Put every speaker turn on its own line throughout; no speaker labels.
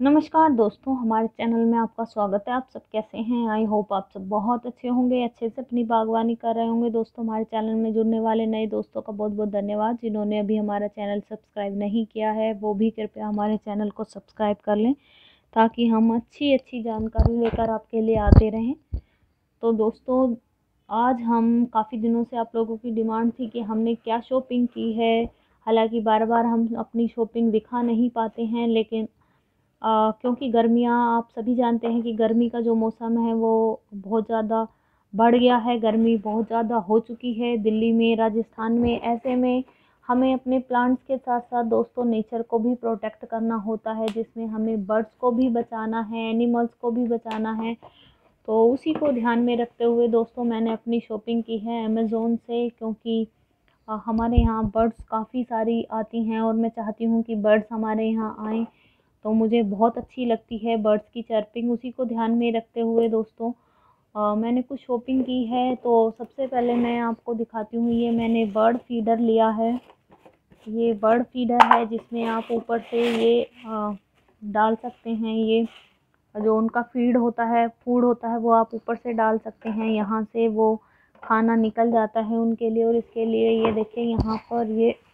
नमस्कार दोस्तों, हमारे चैनल में आपका स्वागत है। आप सब कैसे हैं? आई होप आप सब बहुत अच्छे होंगे, अच्छे से अपनी बागवानी कर रहे होंगे। दोस्तों, हमारे चैनल में जुड़ने वाले नए दोस्तों का बहुत बहुत धन्यवाद। जिन्होंने अभी हमारा चैनल सब्सक्राइब नहीं किया है वो भी कृपया हमारे चैनल को सब्सक्राइब कर लें, ताकि हम अच्छी अच्छी जानकारी लेकर आपके लिए आते रहें। तो दोस्तों, आज हम काफ़ी दिनों से आप लोगों की डिमांड थी कि हमने क्या शॉपिंग की है। हालांकि बार बार हम अपनी शॉपिंग दिखा नहीं पाते हैं, लेकिन क्योंकि गर्मियाँ, आप सभी जानते हैं कि गर्मी का जो मौसम है वो बहुत ज़्यादा बढ़ गया है। गर्मी बहुत ज़्यादा हो चुकी है दिल्ली में, राजस्थान में। ऐसे में हमें अपने प्लांट्स के साथ साथ दोस्तों नेचर को भी प्रोटेक्ट करना होता है, जिसमें हमें बर्ड्स को भी बचाना है, एनिमल्स को भी बचाना है। तो उसी को ध्यान में रखते हुए दोस्तों मैंने अपनी शॉपिंग की है अमेज़ोन से, क्योंकि हमारे यहाँ बर्ड्स काफ़ी सारी आती हैं और मैं चाहती हूँ कि बर्ड्स हमारे यहाँ आएँ। तो मुझे बहुत अच्छी लगती है बर्ड्स की चर्पिंग। उसी को ध्यान में रखते हुए दोस्तों मैंने कुछ शॉपिंग की है। तो सबसे पहले मैं आपको दिखाती हूँ, ये मैंने बर्ड फीडर लिया है। ये बर्ड फीडर है जिसमें आप ऊपर से ये डाल सकते हैं। ये जो उनका फीड होता है, फूड होता है, वो आप ऊपर से डाल सकते हैं। यहाँ से वो खाना निकल जाता है उनके लिए। और इसके लिए ये देखिए, यहाँ पर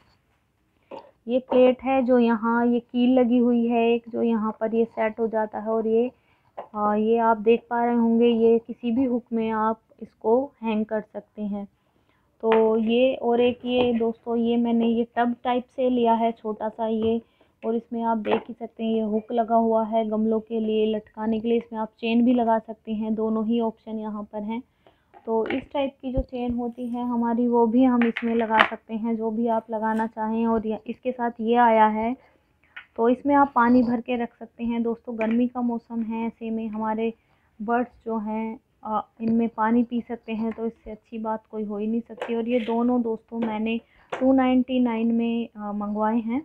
ये प्लेट है जो यहाँ ये कील लगी हुई है एक, जो यहाँ पर ये सेट हो जाता है। और ये आप देख पा रहे होंगे, ये किसी भी हुक में आप इसको हैंग कर सकते हैं। तो ये, और एक ये दोस्तों, ये मैंने ये टब टाइप से लिया है छोटा सा ये। और इसमें आप देख ही सकते हैं ये हुक लगा हुआ है गमलों के लिए लटकाने के लिए। इसमें आप चेन भी लगा सकते हैं, दोनों ही ऑप्शन यहाँ पर हैं। तो इस टाइप की जो चेन होती है हमारी, वो भी हम इसमें लगा सकते हैं, जो भी आप लगाना चाहें। और इसके साथ ये आया है, तो इसमें आप पानी भर के रख सकते हैं। दोस्तों, गर्मी का मौसम है, ऐसे में हमारे बर्ड्स जो हैं इनमें पानी पी सकते हैं, तो इससे अच्छी बात कोई हो ही नहीं सकती। और ये दोनों दोस्तों मैंने 299 में मंगवाए हैं।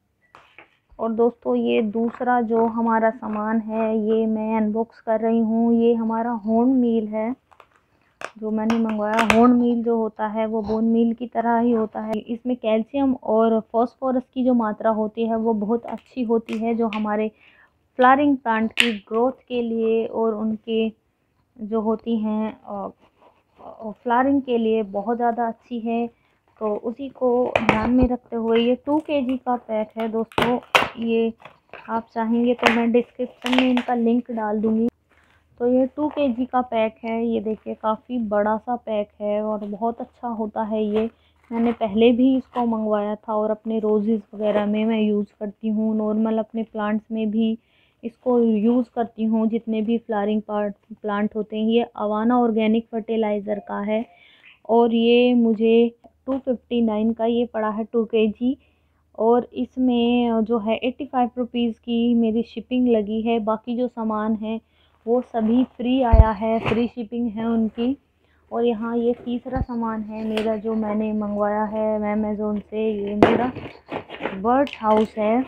और दोस्तों, ये दूसरा जो हमारा सामान है ये मैं अनबॉक्स कर रही हूँ। ये हमारा होर्न मील है जो मैंने मंगवाया। होर्न मील जो होता है वो बोन मील की तरह ही होता है। इसमें कैल्शियम और फॉस्फोरस की जो मात्रा होती है वो बहुत अच्छी होती है, जो हमारे फ्लावरिंग प्लांट की ग्रोथ के लिए और उनके जो होती हैं फ्लावरिंग के लिए बहुत ज़्यादा अच्छी है। तो उसी को ध्यान में रखते हुए ये 2 kg का पैक है दोस्तों। ये आप चाहेंगे तो मैं डिस्क्रिप्शन में इनका लिंक डाल दूँगी। तो ये 2 kg का पैक है। ये देखिए, काफ़ी बड़ा सा पैक है और बहुत अच्छा होता है ये। मैंने पहले भी इसको मंगवाया था और अपने रोज़ेज़ वगैरह में मैं यूज़ करती हूँ। नॉर्मल अपने प्लांट्स में भी इसको यूज़ करती हूँ, जितने भी फ्लावरिंग प्लांट होते हैं। ये अवाना ऑर्गेनिक फर्टिलाइज़र का है और ये मुझे 259 का ये पड़ा है 2 kg। और इसमें जो है 85 रुपीज़ की मेरी शिपिंग लगी है। बाकी जो सामान है वो सभी फ्री आया है, फ्री शिपिंग है उनकी। और यहाँ ये तीसरा सामान है मेरा जो मैंने मंगवाया है अमेज़ोन से। ये मेरा बर्ड हाउस है,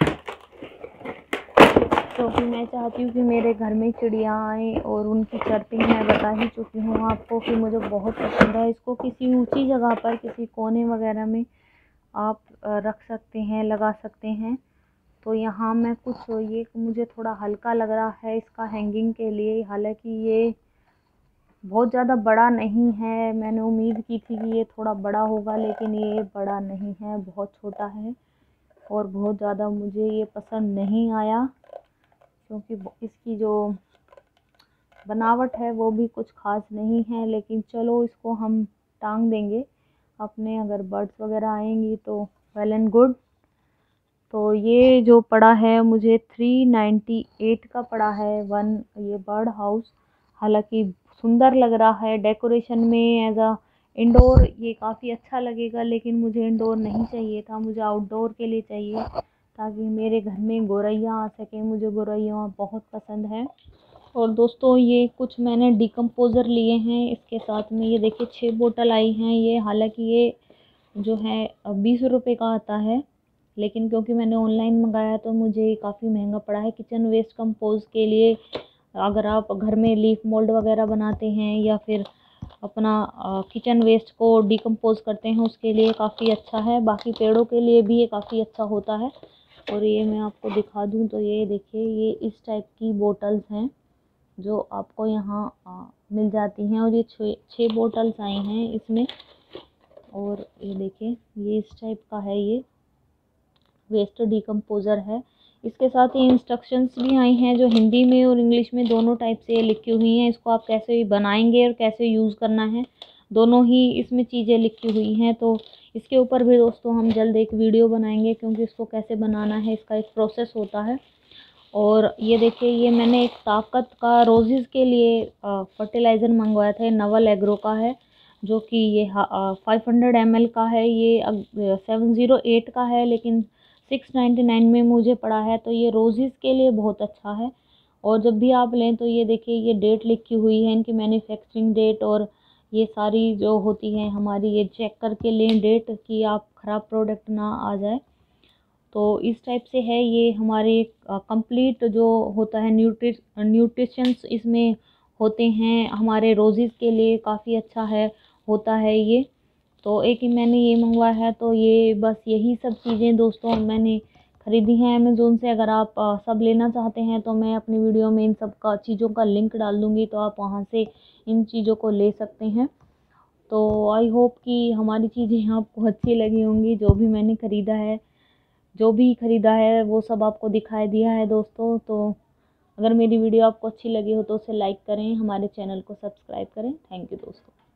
क्योंकि मैं चाहती हूँ कि मेरे घर में चिड़िया आएँ। और उनकी चर्पिंग मैं बता ही चुकी हूँ आपको कि मुझे बहुत पसंद है। इसको किसी ऊंची जगह पर, किसी कोने वगैरह में आप रख सकते हैं, लगा सकते हैं। तो यहाँ मैं कुछ, ये मुझे थोड़ा हल्का लग रहा है इसका हैंगिंग के लिए। हालांकि ये बहुत ज़्यादा बड़ा नहीं है, मैंने उम्मीद की थी कि ये थोड़ा बड़ा होगा, लेकिन ये बड़ा नहीं है, बहुत छोटा है। और बहुत ज़्यादा मुझे ये पसंद नहीं आया, क्योंकि इसकी जो बनावट है वो भी कुछ ख़ास नहीं है। लेकिन चलो, इसको हम टांग देंगे अपने, अगर बर्ड्स वगैरह आएंगी तो वेल एंड गुड। तो ये जो पड़ा है मुझे 398 का पड़ा है ये बर्ड हाउस। हालांकि सुंदर लग रहा है डेकोरेशन में, एज अ इंडोर ये काफ़ी अच्छा लगेगा। लेकिन मुझे इंडोर नहीं चाहिए था, मुझे आउटडोर के लिए चाहिए, ताकि मेरे घर में गौरैया आ सकें। मुझे गौरैया बहुत पसंद है। और दोस्तों, ये कुछ मैंने डिकम्पोज़र लिए हैं इसके साथ में। ये देखिए 6 बोतल आई हैं ये। हालांकि ये जो है 20 रुपये का आता है, लेकिन क्योंकि मैंने ऑनलाइन मंगाया तो मुझे ये काफ़ी महंगा पड़ा है। किचन वेस्ट कंपोज के लिए, अगर आप घर में लीफ मोल्ड वगैरह बनाते हैं या फिर अपना किचन वेस्ट को डिकम्पोज करते हैं, उसके लिए काफ़ी अच्छा है। बाकी पेड़ों के लिए भी ये काफ़ी अच्छा होता है। और ये मैं आपको दिखा दूं तो ये देखिए, ये इस टाइप की बोटल्स हैं जो आपको यहाँ मिल जाती हैं। और ये 6 बोटल्स आई हैं इसमें। और ये देखिए, ये इस टाइप का है, ये वेस्ट डिकम्पोज़र है। इसके साथ ये इंस्ट्रक्शंस भी आई हैं जो हिंदी में और इंग्लिश में दोनों टाइप से लिखी हुई हैं। इसको आप कैसे बनाएंगे और कैसे यूज़ करना है, दोनों ही इसमें चीज़ें लिखी हुई हैं। तो इसके ऊपर भी दोस्तों हम जल्द एक वीडियो बनाएंगे, क्योंकि इसको कैसे बनाना है इसका एक प्रोसेस होता है। और ये देखिए, ये मैंने एक ताकत का रोज़ेज़ के लिए फर्टिलाइज़र मंगवाया था, ये नवल एग्रो का है, जो कि ये 500 ml का है। ये 708 का है, लेकिन 699 में मुझे पड़ा है। तो ये रोज़ेज़ के लिए बहुत अच्छा है। और जब भी आप लें तो ये देखिए, ये डेट लिखी हुई है, इनकी मैन्युफैक्चरिंग डेट और ये सारी जो होती है हमारी, ये चेक करके लें डेट, कि आप ख़राब प्रोडक्ट ना आ जाए। तो इस टाइप से है ये हमारे कंप्लीट जो होता है न्यूट्रिशंस इसमें होते हैं हमारे रोज़ेज़ के लिए, काफ़ी अच्छा है होता है ये। तो एक ही मैंने ये मंगवाया है। तो ये बस यही सब चीज़ें दोस्तों मैंने ख़रीदी हैं अमेज़ोन से। अगर आप सब लेना चाहते हैं तो मैं अपनी वीडियो में इन सब का चीज़ों का लिंक डाल दूँगी, तो आप वहाँ से इन चीज़ों को ले सकते हैं। तो आई होप कि हमारी चीज़ें आपको अच्छी लगी होंगी। जो भी ख़रीदा है वो सब आपको दिखाई दिया है दोस्तों। तो अगर मेरी वीडियो आपको अच्छी लगी हो तो उसे लाइक करें, हमारे चैनल को सब्सक्राइब करें। थैंक यू दोस्तों।